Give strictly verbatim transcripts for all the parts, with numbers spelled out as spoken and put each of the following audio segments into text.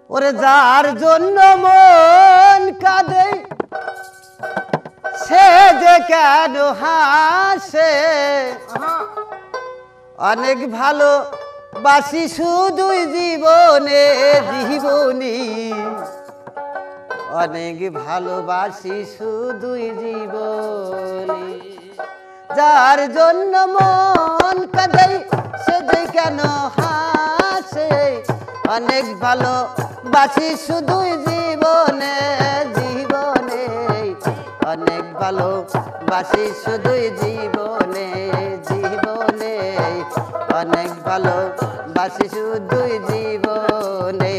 ওরে যার জন্য মন কাঁদে সে যে কেন হাসে অনেক ভালো বাসি শুধুই জীবনে জীবনী অনেক ভালোবাসি শুধুই জীবনে যার জন্য মন কাঁদে সে যে কেন হাসে অনেক ভালোবাসি শুধুই জীবনে জীবনে অনেক ভালোবাসি শুধুই জীবনে জীবনে অনেক ভালোবাসি শুধুই জীবনে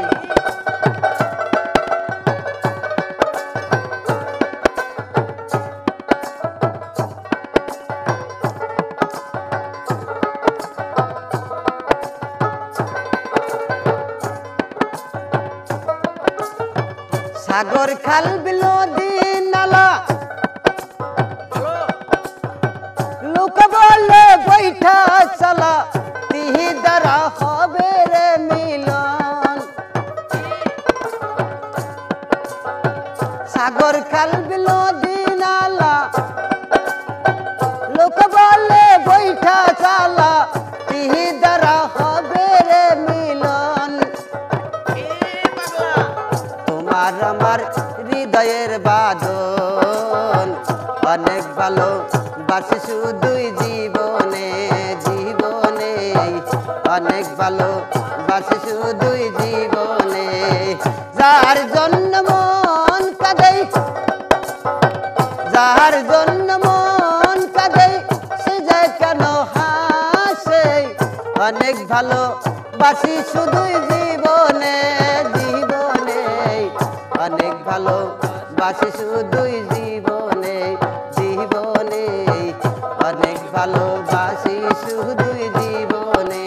সাগর খাল বিল নালা লোক বলে বৈঠা চলা তিহি দ্বারা হবে রে মিলন সাগর খাল বিল নালা লোক বলে বৈঠা চলা তিহি দ্বারা হবে রে মিলন তোমার আমার হৃদয়ের বাঁধন অনেক ভালো বাসি শুধুই জীবনে জীবনে অনেক ভালো বাসি শুধুই জীবনে যার জন্য মন কাঁদে যার জন্য মন কাঁদে সে যায় কেন হাসে অনেক ভালো বাসি শুধুই জীবনে জীবনে অনেক ভালো বাসি শুধুই জীবনে জীবনে অনেক ভালোবাসি শুধুই জীবনে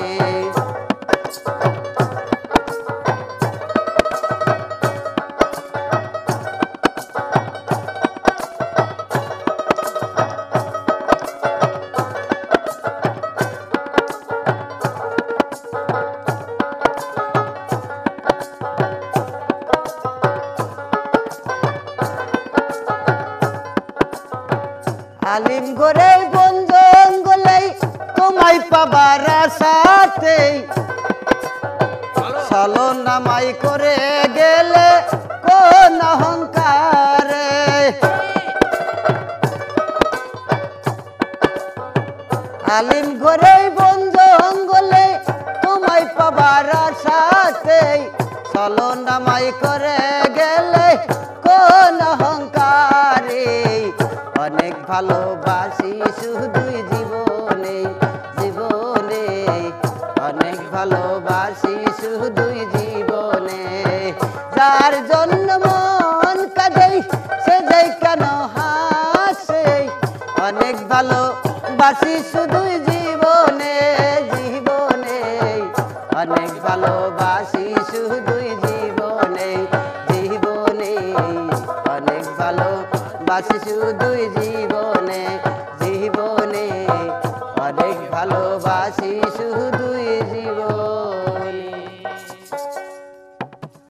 আলিম ঘরে বন জঙ্গলে তোমায় পাবার আশাতে চলো নামাই করে গেলে কোন অহংকারে আলিম ঘরে বন জঙ্গলে তোমায় পাবার আশাতে চলো নামাই করে গেলে কোন অহংকারে অনেক ভালোবাসি শুধুই জীবনে জীবনে অনেক ভালোবাসি শুধুই জীবনে যার জন্য মন কাঁদে সে যাই কেন হাসে অনেক ভালোবাসি শুধুই জীবনে জীবনে অনেক ভালোবাসি শুধুই জীবনে জীবনে অনেক ভালোবাসি শুধুই জীবনে